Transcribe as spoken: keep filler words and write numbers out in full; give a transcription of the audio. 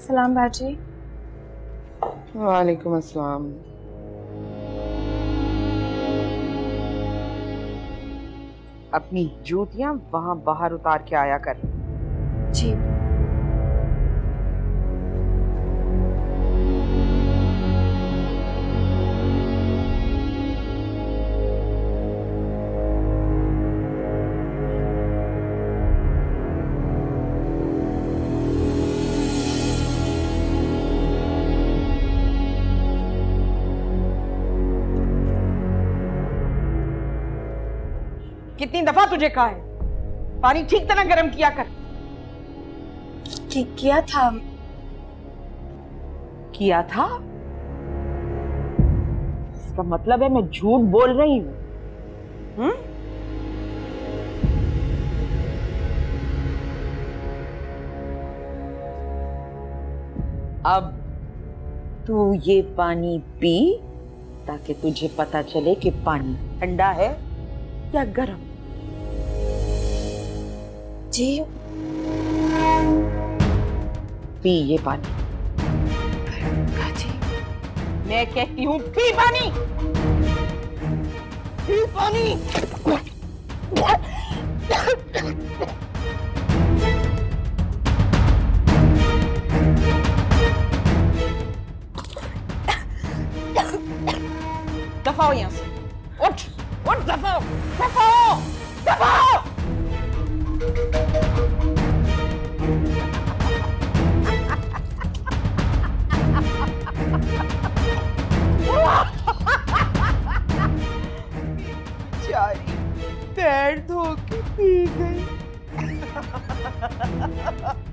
सलाम बाजी। वालेकुम अस्सलाम। अपनी जूतियां वहां बाहर उतार के आया कर। जी। कितनी दफा तुझे कहा है पानी ठीक तरह गर्म किया कर। कि, किया था किया था इसका मतलब है मैं झूठ बोल रही हूं? हम्म? अब तू ये पानी पी ताकि तुझे पता चले कि पानी ठंडा है या गर्म। जी। पी ये पानी। बाजी मैं कहती हूँ पी पानी। पी पानी। दफाओ यहां से। उठ उठ दफाओ दफाओ दफाओ। बेचारी पैर धो के पी गई।